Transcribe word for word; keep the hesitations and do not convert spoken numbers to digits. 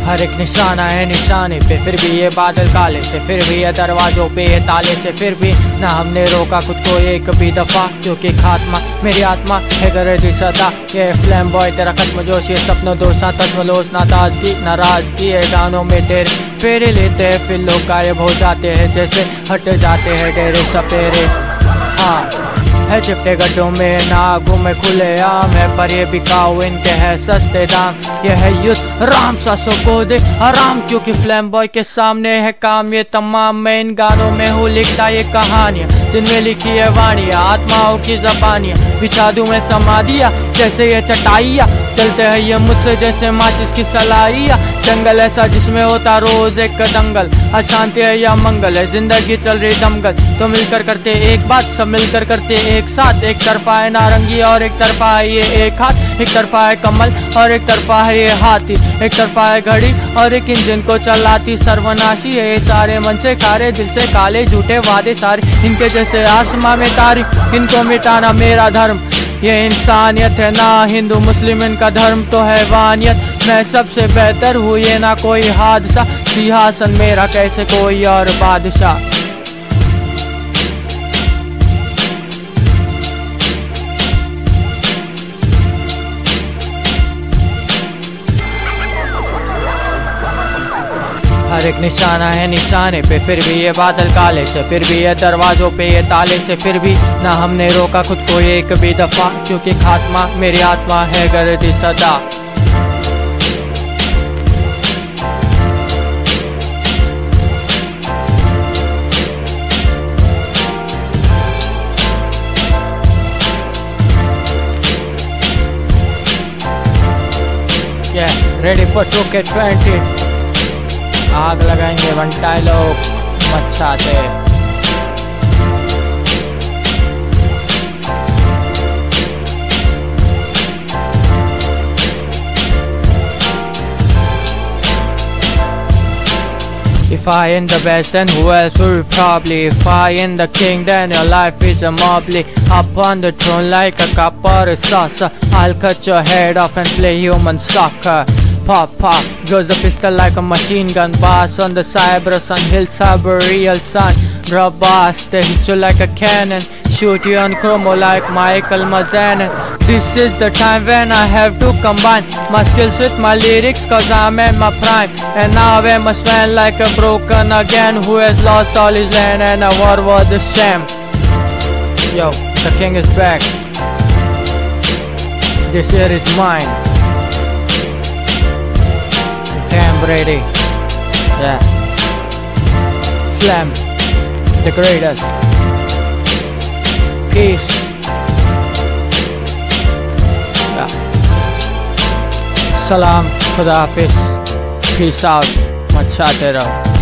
हर एक निशाना है निशाने पे, फिर भी ये बादल काले से, फिर भी ये दरवाजों पे ये ताले से, फिर भी ना हमने रोका खुद को एक भी दफा, क्योंकि खात्मा मेरी आत्मा है गरजी सदा। ये फ्लैम बॉय तेरा खत्म जोश, ये सपनों दोस्ता तजमलोस, ना ताजगी नाराजगी, ये गानों में तेरे फेरे लेते हैं, फिर लोग गायब हो जाते हैं जैसे हट जाते हैं डेरे सपेरे। हाँ है चिपटे गड्ढों में ना घूमे खुले आम है, पर ये बिकाऊ इनके है सस्ते दाम। ये है युद्ध राम सासों को दे आराम, क्योंकि फ्लैम बॉय के सामने है काम ये तमाम। मैं इन गानों में हूँ लिखता ये कहानियाँ, जिनमें लिखी है वाणियाँ, आत्माओं की ज़बानियाँ। बिछा दूं मैं समाधियाँ जैसे ये चटाइयाँ, चलते हैं ये मुझसे जैसे माचिस की सलाइयाँ। जंगल ऐसा जिसमें होता रोज एक दंगल, अशांति है या मंगल है, जिंदगी चल रही दमगल। तो मिलकर करते एक बात, सब मिलकर करते एक साथ। एक तरफा है नारंगी और एक तरफा है ये एक हाथ, एक तरफा है कमल और एक तरफा है ये हाथी, एक तरफा है घड़ी और एक इंजन को चलाती सर्वनाशी है। ये सारे मन से खारे दिल से काले झूठे वादे सारे, इनके जैसे आसमां में तारीख, इनको मिटाना मेरा धर्म। ये इंसानियत है ना हिंदू मुस्लिम, इनका धर्म तो है वानियत। मैं सबसे बेहतर हूँ ये ना कोई हादसा, सिंहासन मेरा कैसे कोई और बादशाह। हर एक निशाना है निशाने पे, फिर भी ये बादल काले से, फिर भी ये दरवाजों पे ये ताले से, फिर भी ना हमने रोका खुद को एक भी दफा, क्योंकि खात्मा मेरी आत्मा है गरजी सदा। Yeah, ready for two K twenty. आग लगाएंगे बंटाई लोग मचाते। If I am the best, then who else will probably? If I am the king, then your life is a mobley. Up on the throne like a cup or a saucer, I'll cut your head off and play human soccer. Pop pop goes the pistol like a machine gun, pass on the Cyprus on hill, cyber real sun. Drop bars, they hit you like a cannon, shoot you on chromo like Michael Mazanin. This is the time when I have to combine my skills with my lyrics, cause I'm in my prime. And now I must stand like a broken again, who has lost all his land and a war was a sham. Yo, the king is back, this year is mine. Damn ready, yeah. Flam, the greatest. Peace. Yeah. Salam, Khuda Hafiz. Peace out. मचाते रहो।